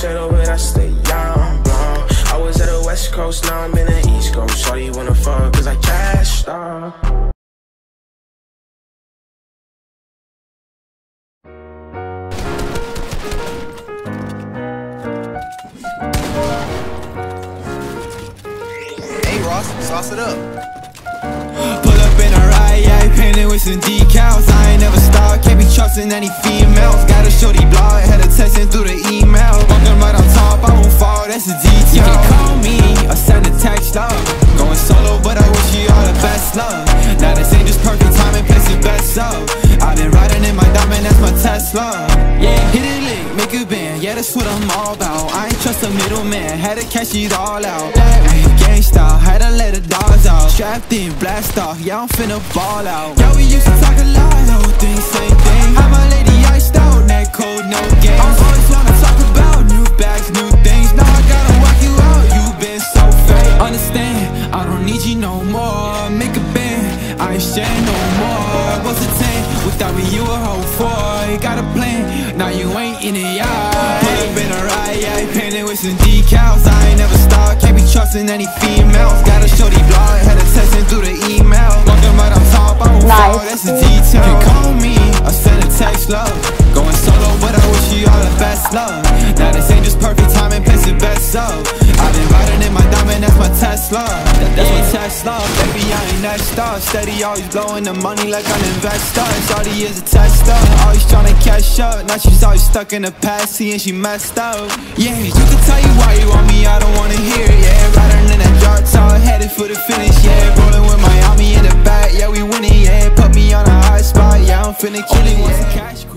settle it, I stay young, blonde. I was at the West Coast, now I'm in the East Coast. Shawty wanna fuck, cause I cashed out. Sauce it up. Pull up in a ride, yeah, painted with some decals. I ain't never stopped, can't be trusting any females. Got a shorty blog, had her texting through the email. Walking right on top, I won't fall, that's a detail. You can call me or send a text, love. Going solo, but I wish you all the best, love. Now this ain't just perfect time and place it best, so I've been riding in my diamond, that's my Tesla. Yeah, hit it lit, make a band, yeah, that's what I'm all about. I ain't trust a middleman, had to cash it all out. Gangsta, had to let the dogs out. Strapped in, blast off, yeah, I'm finna ball out. Yeah, we used to talk a lot, whole thing, same thing. Had my lady iced out, neck cold, no games. I always wanna talk about new bags, new things. Now I gotta walk you out, you been so fake. Understand, I don't need you no more. Make a band, I ain't sharing no more. What's a 10? Without me, you a hoe for. You got a plan, now you ain't in the yard. Pull up in a ride, yeah, painted with some decals. I ain't never stopped, can't be trusting any females. Got a shorty blog, had her texting through the email. Walking right on top, I won't fall, that's a detail. You can call me or send a text, love. Going solo, but I wish you all the best, love. Now this ain't just perfect time and place it best, so I've been riding in my diamond, that's my Tesla. That's my Tesla, baby, I ain't next up. Steady, always blowing the money like an investor. Shawty is a tester, always trying to catch up. Now she's always stuck in the past, seeing she messed up. Yeah, you can tell you why you want me, I don't wanna hear it, yeah. Riding in that dark top, headed for the finish, yeah. Rolling with Miami in the back, yeah, we winning, yeah. Put me on a high spot, yeah, I'm finna kill it, yeah.